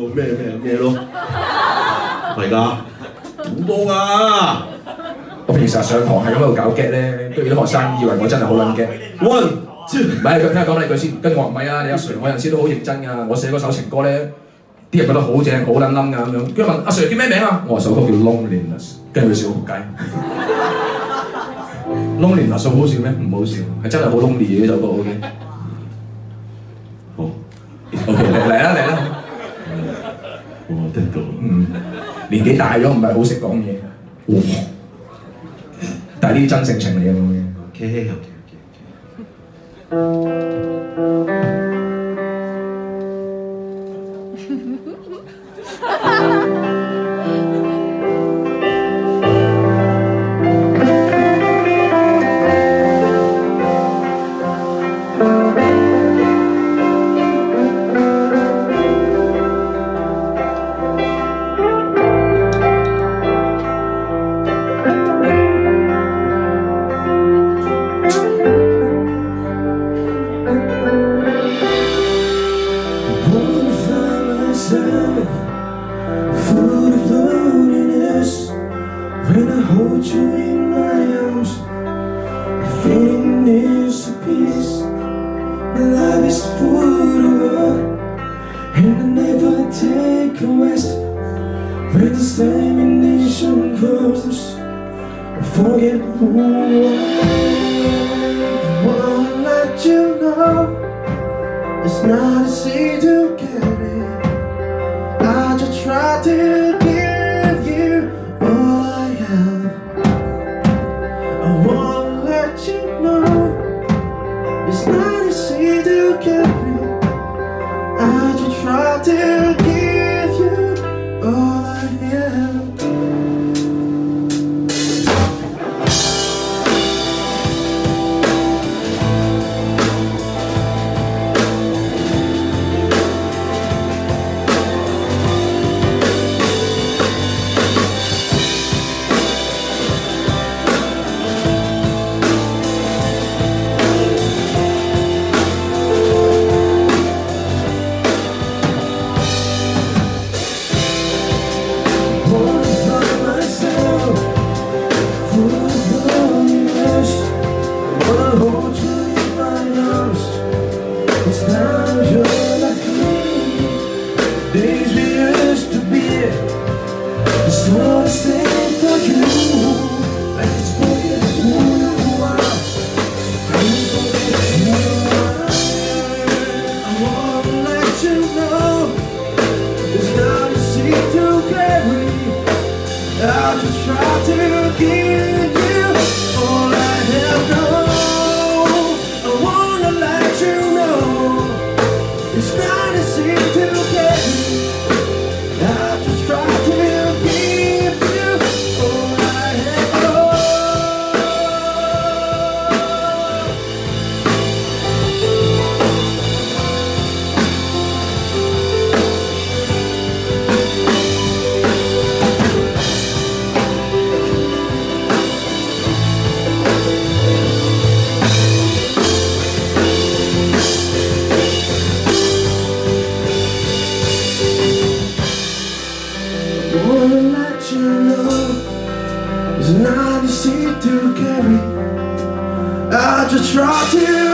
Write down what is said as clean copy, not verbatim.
咩咯，係㗎，好多㗎。 我平時上堂係咁喺度搞 get 咧，跟住啲學生以為我真係好撚 get。 One， 唔係，佢聽我講你句先，跟住我話唔係啊，你阿 Sir， 我有陣時都好認真㗎，我寫嗰首情歌咧，啲人覺得好正，好撚冧㗎咁樣。跟住問阿 Sir 叫咩名啊？我話首歌叫 Loneliness， 跟住佢笑仆街。Loneliness 好笑咩？唔好笑，係真係好 lonely 嘅呢首歌 OK。 好 OK 嚟啦。 我得到。 年紀大咗唔係好識講嘢。哇！但係呢啲真性情嚟嘅我嘅。 OK。 Full of loneliness, when I hold you in my arms, the feeling is a peace. My life is full of love, and I never take a rest. When the examination comes, I forget who I wanna let you know it's not easy to carry. I just try to give you all I have. I wanna let you know it's not easy to carry. I just try to give you all I have. Days we used to be, it's all the same for you. Like it's forget who you are. I wanna let you know it's not easy to carry. I just try to give you all I have known. I wanna let you know it's not easy to carry. I just try to give you all I have known. I wanna let you know it's not easy to carry. I just try to